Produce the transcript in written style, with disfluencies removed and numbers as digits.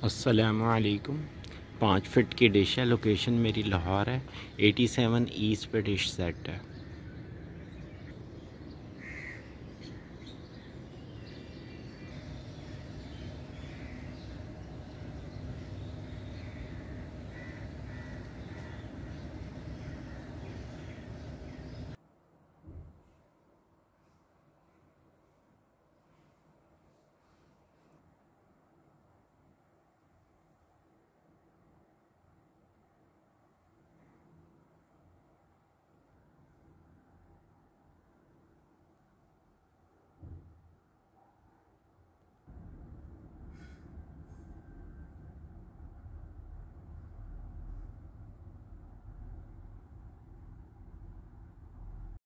अस्सलामुअलैकुम। 5 फीट की डिश है। लोकेशन मेरी लाहौर है। 87 ईस्ट पे डिश सेट है।